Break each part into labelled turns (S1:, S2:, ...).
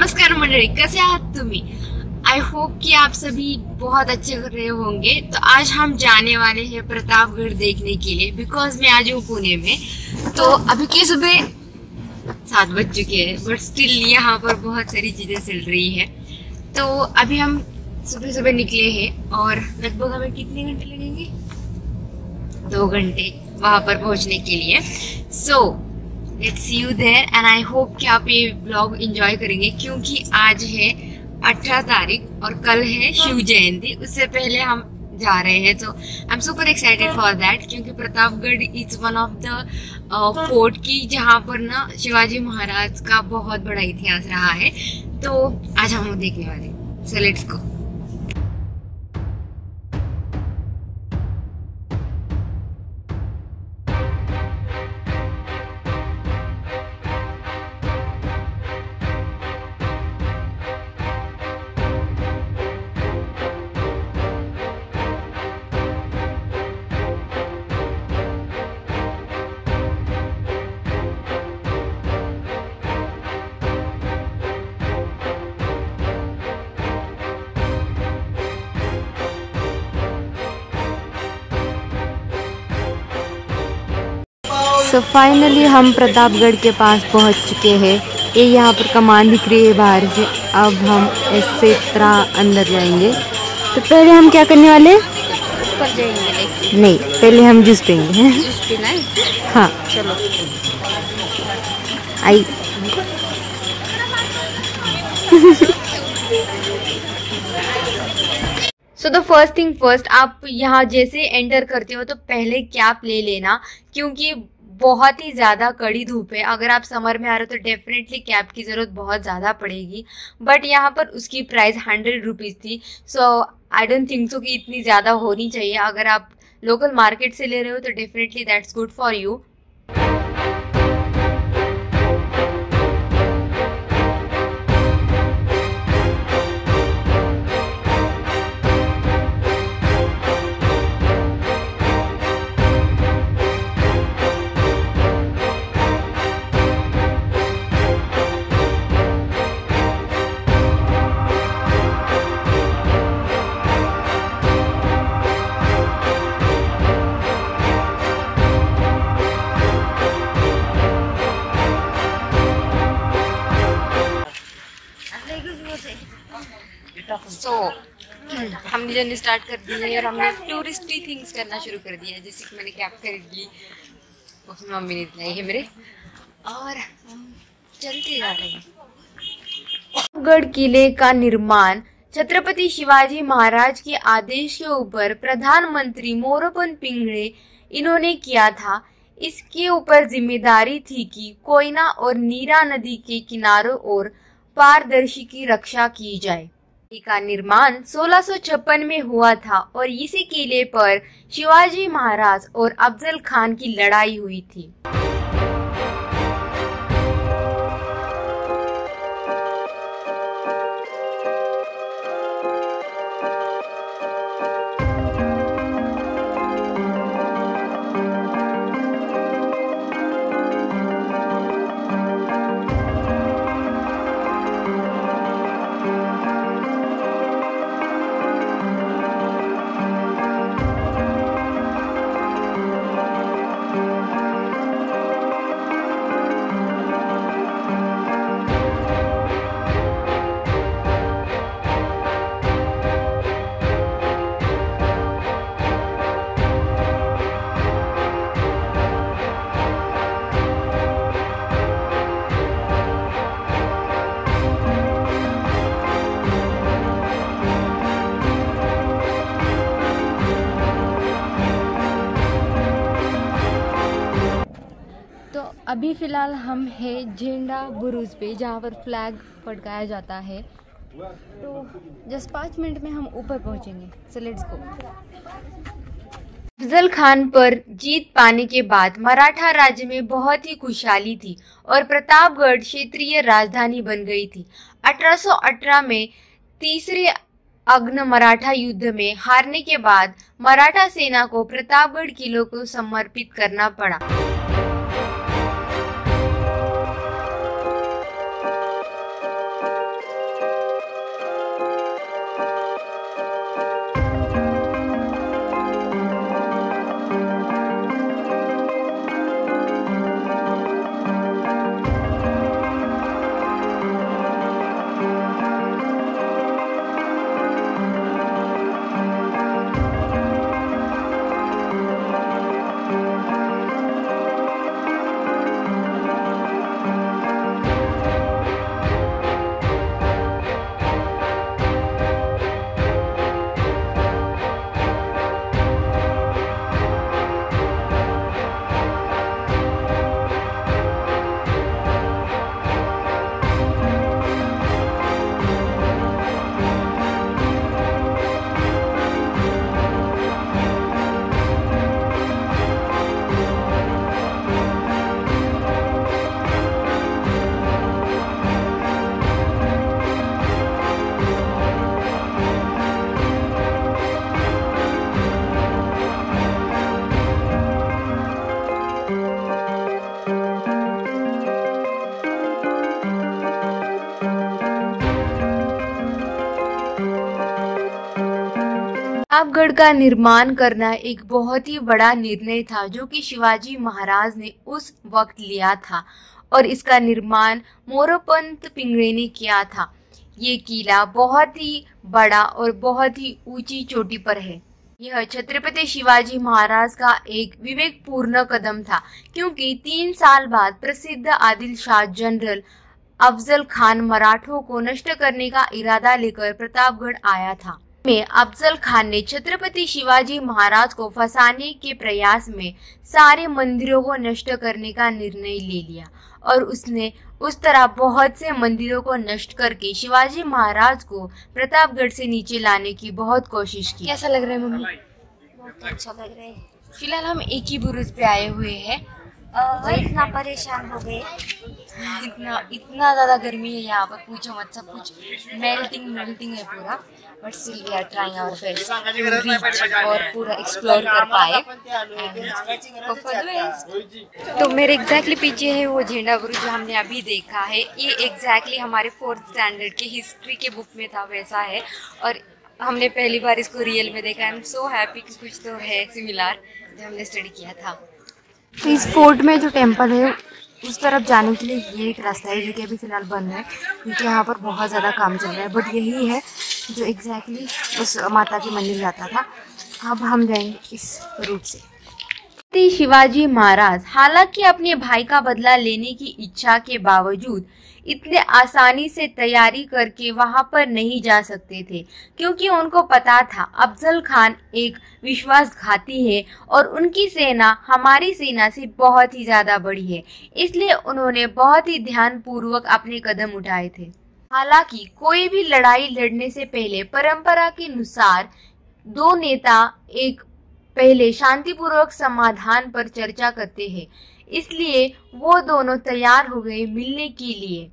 S1: नमस्कार मंडळी, कसे आहात तुम्ही? आई होप कि आप सभी बहुत अच्छे कर रहे होंगे। तो आज हम जाने वाले हैं प्रतापगढ़ देखने के लिए, बिकॉज मैं आज हूँ पुणे में। तो अभी की सुबह 7 बज चुके हैं, बट स्टिल यहाँ पर बहुत सारी चीजें चल रही है। तो अभी हम सुबह सुबह निकले हैं और लगभग हमें कितने घंटे लगेंगे? 2 घंटे वहां पर पहुंचने के लिए। So let's see you there and I hope कि आप ये ब्लॉग एंजॉय करेंगे, क्योंकि आज है 18 तारीख और कल है शिव जयंती। उससे पहले हम जा रहे हैं, तो I am super excited for that, क्योंकि Pratapgarh is one of the fort की जहाँ पर ना शिवाजी महाराज का बहुत बड़ा इतिहास रहा है। तो आज हम वो देखने वाले हैं। So let's go.
S2: तो फाइनली हम प्रतापगढ़ के पास पहुंच चुके हैं। ये यहाँ पर कमान दिख रही है बाहर से। अब हम इससे तरह अंदर जाएंगे। तो पहले हम क्या करने वाले?
S1: ऊपर जाएंगे?
S2: नहीं, पहले हम जूस पियेंगे।
S1: जूस पीना है?
S2: हाँ
S1: चलो
S2: आई।
S1: So the first thing first, आप यहाँ जैसे एंटर करते हो तो पहले कैप ले लेना, क्योंकि बहुत ही ज़्यादा कड़ी धूप है। अगर आप समर में आ रहे हो तो डेफिनेटली कैप की ज़रूरत बहुत ज़्यादा पड़ेगी, बट यहाँ पर उसकी प्राइस 100 रुपीज़ थी। सो आई डोंट थिंक सो कि इतनी ज़्यादा होनी चाहिए। अगर आप लोकल मार्केट से ले रहे हो तो definitely that's good for you. So हमने जर्नी स्टार्ट कर दी है और हमने टूरिस्टी थिंग्स करना शुरू कर दिया है। जैसे कि मैंने कैब खरीद ली, उसमें मम्मी ने दिलाई है मेरे, और हम चलते जा रहे हैं। प्रतापगढ़ किले का निर्माण छत्रपति शिवाजी महाराज के आदेश के ऊपर प्रधानमंत्री मोरोपंत पिंगळे इन्होंने किया था। इसके ऊपर जिम्मेदारी थी कि कोयना और नीरा नदी के किनारों और पारदर्शी की रक्षा की जाए। का निर्माण 1656 में हुआ था और इसी किले पर शिवाजी महाराज और अफजल खान की लड़ाई हुई थी।
S2: अभी फ़िलहाल हम हैं झंडा बुरुज पे, जहाँ पर फ्लैग फड़काया जाता है। तो जस्ट 5 मिनट में हम ऊपर पहुँचेंगे। So let's go.
S1: Afzal Khan पर जीत पाने के बाद मराठा राज्य में बहुत ही खुशहाली थी और प्रतापगढ़ क्षेत्रीय राजधानी बन गई थी। 1818 में तीसरे अग्न मराठा युद्ध में हारने के बाद मराठा सेना को प्रतापगढ़ किले को समर्पित करना पड़ा। प्रतापगढ़ का निर्माण करना एक बहुत ही बड़ा निर्णय था जो कि शिवाजी महाराज ने उस वक्त लिया था और इसका निर्माण मोरोपंत पिंगले ने किया था। ये किला बहुत ही बड़ा और बहुत ही ऊंची चोटी पर है। यह छत्रपति शिवाजी महाराज का एक विवेकपूर्ण कदम था क्योंकि 3 साल बाद प्रसिद्ध आदिल शाह जनरल अफजल खान मराठों को नष्ट करने का इरादा लेकर प्रतापगढ़ आया था। में अफजल खान ने छत्रपति शिवाजी महाराज को फंसाने के प्रयास में सारे मंदिरों को नष्ट करने का निर्णय ले लिया और उसने उस तरह बहुत से मंदिरों को नष्ट करके शिवाजी महाराज को प्रतापगढ़ से नीचे लाने की बहुत कोशिश की। कैसा लग रहा है मम्मी?
S2: बहुत अच्छा लग रहा है।
S1: फिलहाल हम एक ही बुरुज पे आए हुए हैं।
S2: इतना परेशान हो गए,
S1: इतना ज़्यादा गर्मी है यहाँ पर, पूछो मत। सब कुछ मेल्टिंग है पूरा, but still we are trying our best to reach और पूरा एक्सप्लोर कर पाए। तो मेरे एग्जैक्टली पीछे है वो झंडा बुरुज जो हमने अभी देखा है। ये एग्जैक्टली हमारे 4th स्टैंडर्ड के हिस्ट्री के बुक में था, वैसा है और हमने पहली बार इसको रियल में देखा। आई एम सो हैप्पी कि कुछ तो है सिमिलर जो हमने स्टडी किया था।
S2: तो इस फोर्ट में जो टेम्पल है उस तरफ जाने के लिए ये एक रास्ता है जो कि अभी फ़िलहाल बंद है क्योंकि यहाँ पर बहुत ज़्यादा काम चल रहा है, बट यही है जो एग्जैक्टली उस माता के मंदिर जाता था। अब हम जाएंगे इस रूट से।
S1: शिवाजी महाराज हालांकि अपने भाई का बदला लेने की इच्छा के बावजूद इतने आसानी से तैयारी करके वहां पर नहीं जा सकते थे क्योंकि उनको पता था अफजल खान एक विश्वासघाती है और उनकी सेना हमारी सेना से बहुत ही ज्यादा बड़ी है, इसलिए उन्होंने बहुत ही ध्यानपूर्वक अपने कदम उठाए थे। हालांकि कोई भी लड़ाई लड़ने से पहले परंपरा के अनुसार 2 नेता एक पहले शांतिपूर्वक समाधान पर चर्चा करते हैं, इसलिए वो दोनों तैयार हो गए मिलने के लिए।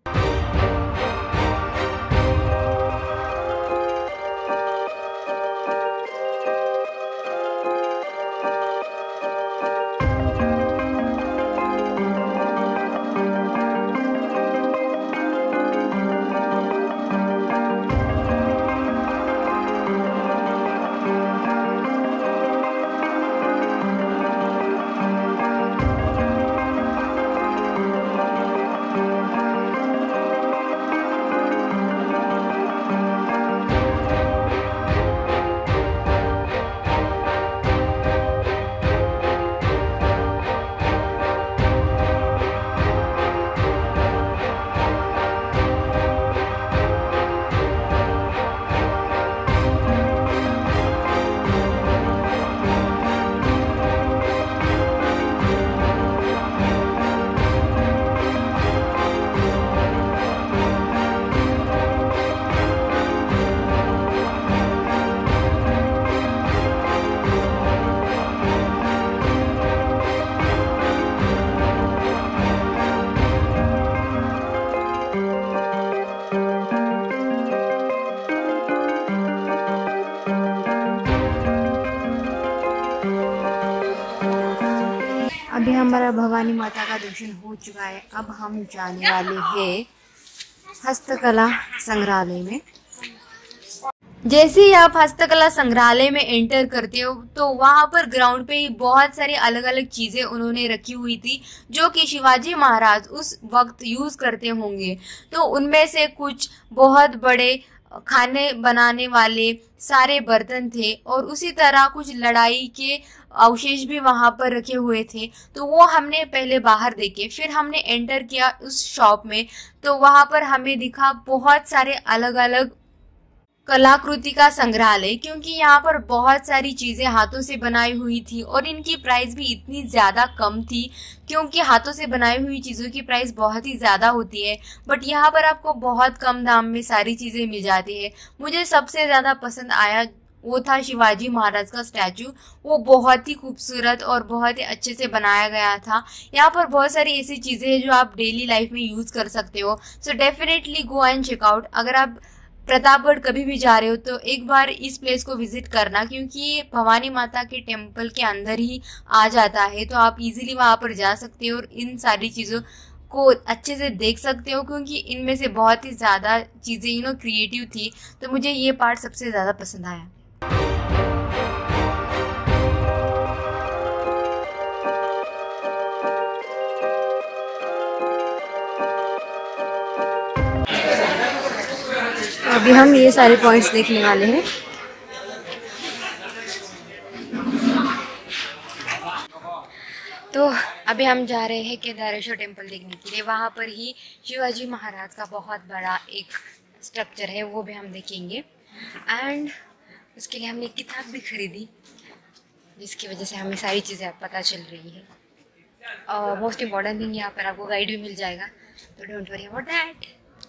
S2: अभी हमारा भवानी माता का दर्शन हो चुका है। अब हम जाने वाले हैं हस्तकला संग्रहालय में।
S1: जैसे ही आप हस्तकला संग्रहालय में एंटर करते हो तो वहां पर ग्राउंड पे ही बहुत सारी अलग अलग चीजें उन्होंने रखी हुई थी जो कि शिवाजी महाराज उस वक्त यूज करते होंगे। तो उनमें से कुछ बहुत बड़े खाने बनाने वाले सारे बर्तन थे और उसी तरह कुछ लड़ाई के अवशेष भी वहां पर रखे हुए थे। तो वो हमने पहले बाहर देखे, फिर हमने एंटर किया उस शॉप में, तो वहां पर हमें दिखा बहुत सारे अलग अलग कलाकृति का संग्रहालय, क्योंकि यहाँ पर बहुत सारी चीजें हाथों से बनाई हुई थी और इनकी प्राइस भी इतनी ज्यादा कम थी क्योंकि हाथों से बनाई हुई चीजों की प्राइस बहुत ही ज्यादा होती है, बट यहाँ पर आपको बहुत कम दाम में सारी चीजें मिल जाती है। मुझे सबसे ज्यादा पसंद आया वो था शिवाजी महाराज का स्टैचू। वो बहुत ही खूबसूरत और बहुत ही अच्छे से बनाया गया था। यहाँ पर बहुत सारी ऐसी चीजें हैं जो आप डेली लाइफ में यूज कर सकते हो। So definitely go and check out. अगर आप प्रतापगढ़ कभी भी जा रहे हो तो एक बार इस प्लेस को विजिट करना, क्योंकि ये भवानी माता के टेम्पल के अंदर ही आ जाता है, तो आप इजीली वहां पर जा सकते हो और इन सारी चीजों को अच्छे से देख सकते हो, क्योंकि इनमें से बहुत ही ज्यादा चीजें क्रिएटिव थी। तो मुझे ये पार्ट सबसे ज्यादा पसंद आया।
S2: अभी हम ये सारे पॉइंट्स देखने वाले हैं। तो अभी हम जा रहे हैं केदारेश्वर टेम्पल देखने के लिए। वहाँ पर ही शिवाजी महाराज का बहुत बड़ा एक स्ट्रक्चर है, वो भी हम देखेंगे। एंड उसके लिए हमने एक किताब भी खरीदी, जिसकी वजह से हमें सारी चीज़ें पता चल रही है। और मोस्ट इम्पॉर्टेंट थिंग, यहाँ पर आपको गाइड भी मिल जाएगा, तो डोंट वरी अबाउट दैट।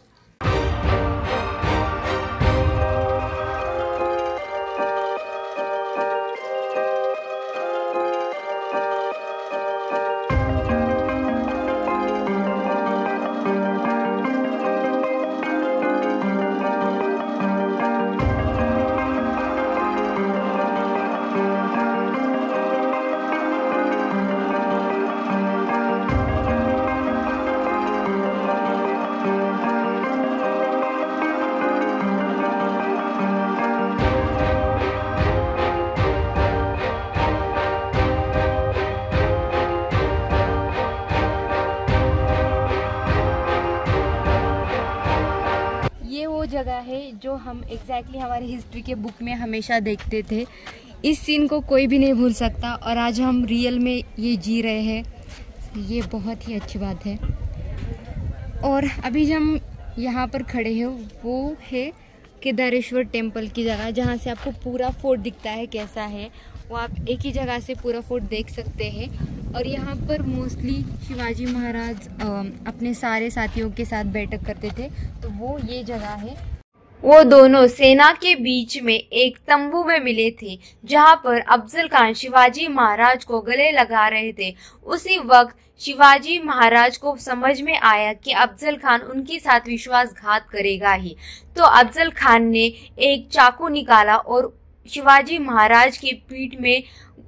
S2: जगह है जो हम एग्जैक्टली हमारी हिस्ट्री के बुक में हमेशा देखते थे। इस सीन को कोई भी नहीं भूल सकता और आज हम रियल में ये जी रहे हैं, ये बहुत ही अच्छी बात है। और अभी हम यहाँ पर खड़े हैं, वो है केदारेश्वर टेम्पल की जगह, जहाँ से आपको पूरा फोर्ट दिखता है कैसा है। वो आप एक ही जगह से पूरा फोर्ट देख सकते हैं। और यहाँ पर मोस्टली शिवाजी महाराज अपने सारे साथियों के साथ बैठक करते थे, तो वो ये जगह है। वो दोनों सेना के बीच में एक तंबू में मिले थे, जहाँ पर अफजल खान शिवाजी महाराज को गले लगा रहे थे। उसी वक्त शिवाजी महाराज को समझ में आया कि अफजल खान उनके साथ विश्वासघात करेगा ही, तो अफजल खान ने एक चाकू निकाला और शिवाजी महाराज की पीठ में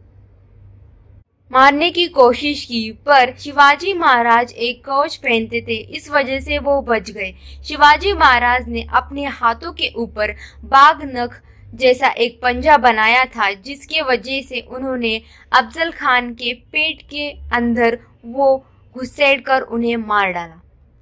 S2: मारने की कोशिश की, पर शिवाजी महाराज एक कवच पहनते थे, इस वजह से वो बच गए। शिवाजी महाराज ने अपने हाथों के ऊपर बाघ नख जैसा एक पंजा बनाया था, जिसके वजह से उन्होंने अफजल खान के पेट के अंदर वो घुसेड़ कर उन्हें मार डाला।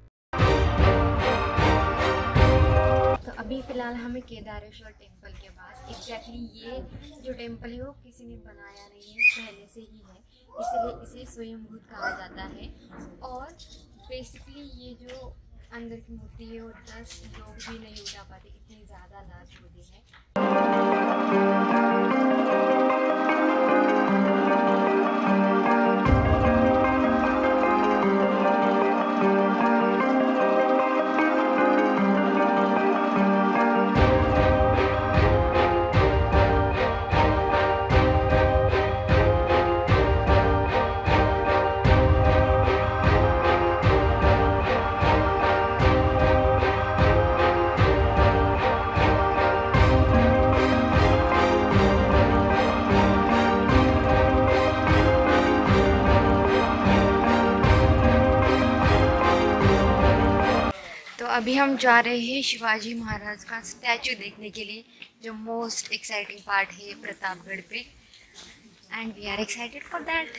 S2: तो अभी फिलहाल हमें केदारेश्वर टेम्पल के पास, एग्जैक्टली ये जो टेम्पल है वो किसी ने बनाया नहीं है, पहले से ही है, इसलिए इसे स्वयंभूत कहा जाता है। और बेसिकली ये जो अंदर की मूर्ति है वो 10 लोग भी नहीं उठा पाते, इतनी ज़्यादा लार्ज मूर्ति है। अभी हम जा रहे हैं शिवाजी महाराज का स्टैचू देखने के लिए, जो मोस्ट एक्साइटिंग पार्ट है प्रतापगढ़ पे, and we are excited for that.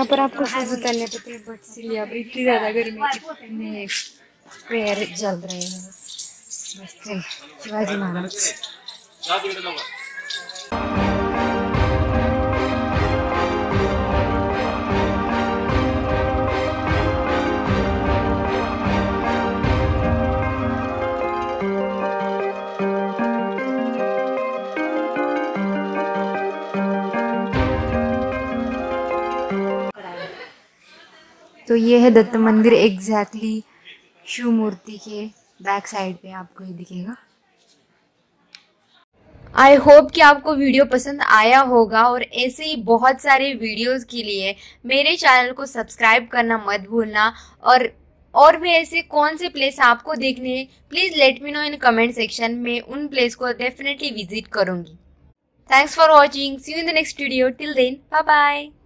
S2: यहाँ पर आपको शूज उतारने पड़ते हैं, बट इसलिए अब इतनी ज़्यादा गर्मी में प्रेयर चल रहे हैं। बस शिवाजी महाराज। तो ये है दत्त मंदिर, एग्जैक्टली शिव मूर्ति के बैक साइड पे आपको ये दिखेगा। आई होप कि आपको वीडियो पसंद आया होगा, और ऐसे ही बहुत सारे वीडियोस के लिए मेरे चैनल को सब्सक्राइब करना मत भूलना। और भी ऐसे कौन से प्लेस आपको देखने हैं, please let me know in comment section में। उन प्लेस को डेफिनेटली विजिट करूंगी। Thanks for watching, see you in the next video, till then bye bye.